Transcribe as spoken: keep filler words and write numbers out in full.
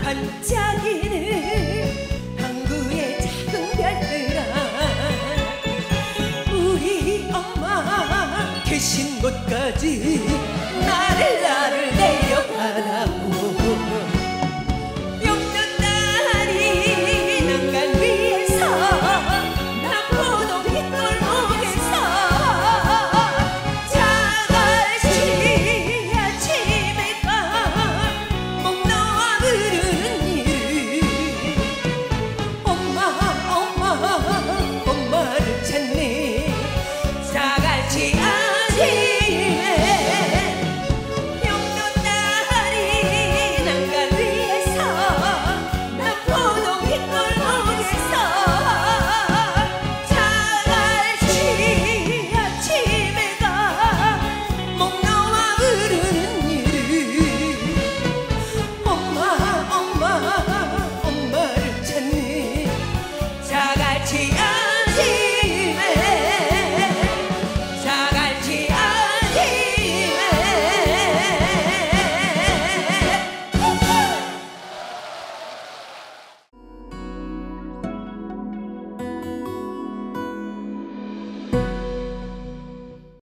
반짝이는 항구의 작은 별들아, 우리 엄마 계신 곳까지 나를 나를 내려가라고. 용돈다리 난간 위에서 나 포도 빗골목에서 자갈치 아침에 가 목 놓아 부르는 일. 엄마 엄마 엄마를 찾네. 자갈치 아침에 용돈다리 난간 위에서 나 포도 빗골목에서 자갈치 아침에 가 목 놓아 부르는 일. 엄마 엄마 엄마를 찾네. 자갈치 아침에